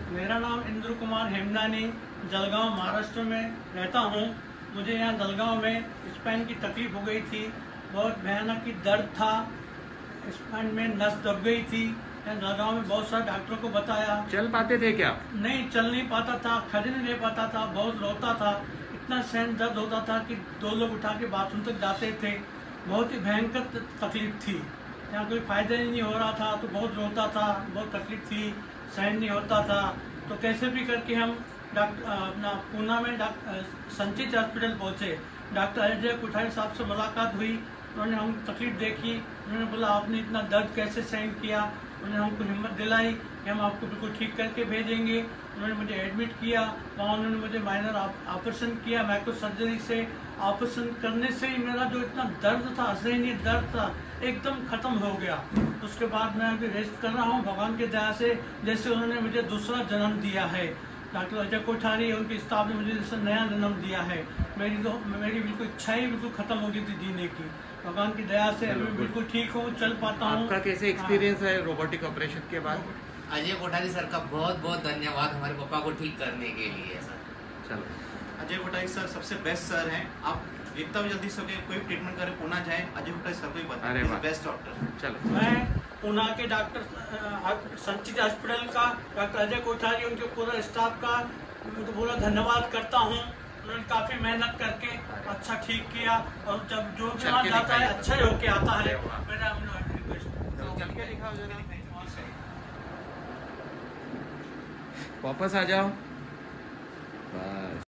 मेरा नाम इंद्र कुमार हेमदानी, जलगांव महाराष्ट्र में रहता हूँ। मुझे यहाँ जलगांव में स्पाइन की तकलीफ हो गई थी, बहुत भयानक की दर्द था, स्पाइन में नस दब गई थी। यहाँ जलगांव में बहुत सारे डॉक्टरों को बताया। चल पाते थे क्या? नहीं, चल नहीं पाता था, खड़े नहीं रह पाता था, बहुत रोता था, इतना सहन दर्द होता था कि 2 लोग उठा के बाथरूम तक जाते थे। बहुत ही भयंकर तकलीफ थी, यहाँ कोई फायदा ही नहीं हो रहा था, तो बहुत रोता था, बहुत तकलीफ थी, सहन नहीं होता था। तो कैसे भी करके हम अपना पूना में संचित हॉस्पिटल पहुंचे। डॉक्टर अजय कोठारी साहब से मुलाकात हुई, उन्होंने हम तकलीफ देखी, उन्होंने बोला आपने इतना दर्द कैसे सहन किया। उन्होंने हमको हिम्मत दिलाई कि हम आपको बिल्कुल ठीक करके भेजेंगे। उन्होंने मुझे एडमिट किया, वहाँ उन्होंने मुझे माइनर ऑपरेशन किया। माइक्रो सर्जरी से ऑपरेशन करने से ही मेरा जो इतना दर्द था, असहनीय दर्द था, एकदम खत्म हो गया। उसके बाद मैं अभी रेस्ट कर रहा हूँ भगवान की दया से, जैसे उन्होंने मुझे दूसरा जन्म दिया है। डॉक्टर अजय कोठारी उनके स्टाफ ने मुझे जैसे नया जन्म दिया है। मेरी बिल्कुल इच्छा ही बिल्कुल खत्म हो गई थी जीने की। भगवान की दया से अभी बिल्कुल ठीक हूँ, चल पाता हूँ। आपका कैसे एक्सपीरियंस है रोबोटिक ऑपरेशन के बाद? अजय कोठारी सर का बहुत बहुत धन्यवाद हमारे पापा को ठीक करने के लिए सर। चलो, अजय कोठारी सर सबसे बेस्ट सर हैं। आप जितना भी जल्दी सके कोई ट्रीटमेंट करे पुणे जाए, अजय कोठारी सर को ही बताएं, बेस्ट डॉक्टर। चलो, मैं पुणे के डॉक्टर संचित हॉस्पिटल का डॉक्टर अजय कोठारी, उनके पूरा स्टाफ का पूरा धन्यवाद करता हूँ। उन्होंने काफी मेहनत करके अच्छा ठीक किया, और जब जो भी वहाँ जाता है अच्छा ही होके आता है। मेरा वापस आ जाओ। बस।